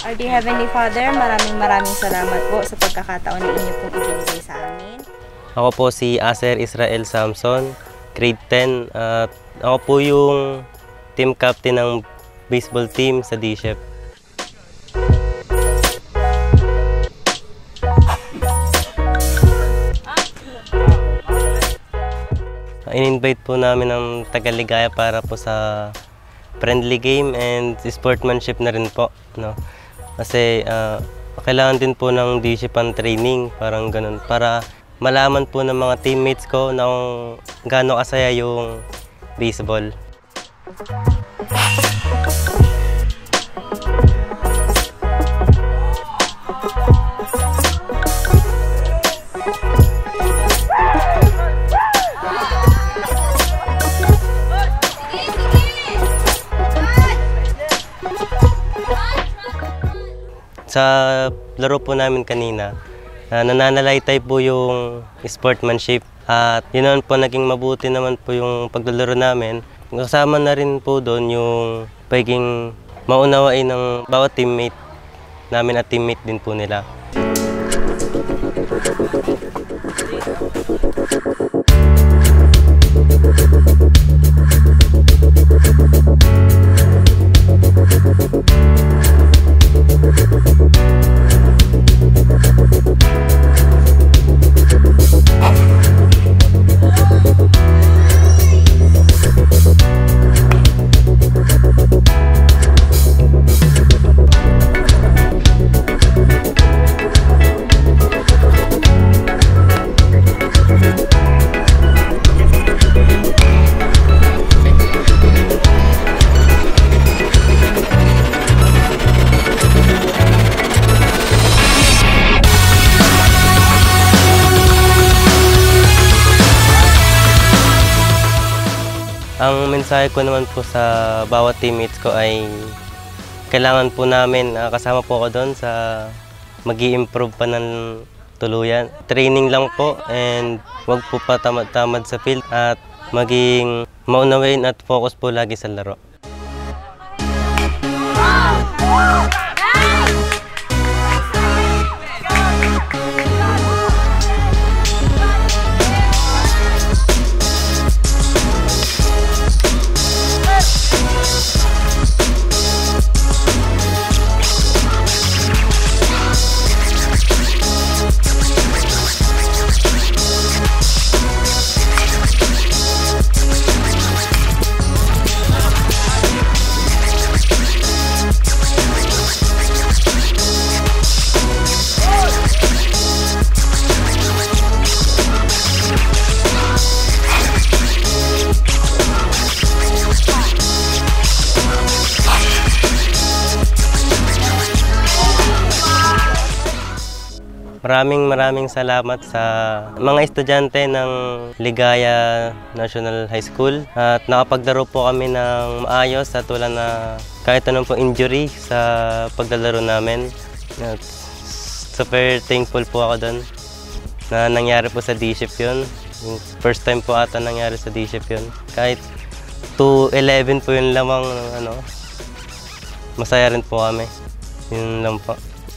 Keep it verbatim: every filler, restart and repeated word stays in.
Our dear Heavenly Father, maraming maraming salamat po sa pagkakataon na inyo pong ibinigay sa amin. Ako po si Aser Israel Samson, grade ten, at ako po yung team captain ng baseball team sa D S H E P. In-invite po namin ng Tagaligaya para po sa friendly game and sportsmanship na rin po, no? Kasi uh, kailangan din po ng D S H E P ang training, parang ganun, para malaman po ng mga teammates ko na kung gaano kasaya yung baseball. Sa laro po namin kanina, uh, nananalaytay po yung sportsmanship at yun naman po naging mabuti naman po yung paglalaro namin. Kasama na rin po doon yung pagiging maunawain ng bawat teammate namin at teammate din po nila. Ang mensahe ko naman po sa bawat teammates ko ay kailangan po namin, uh, kasama po ako doon sa mag-i-improve pa ng tuluyan. Training lang po and wag po pa tamad-tamad sa field at maging maunawain at focus po lagi sa laro. Maraming maraming salamat sa mga estudyante ng Ligaya National High School at nakapaglaro po kami ng maayos at wala na kahit anong pong injury sa paglalaro namin. At super thankful po ako doon na nangyari po sa D S H E P yun. First time po ata nangyari sa D S H E P yun. Kahit two eleven po yun lamang, ano, masaya rin po kami. Yun lang po.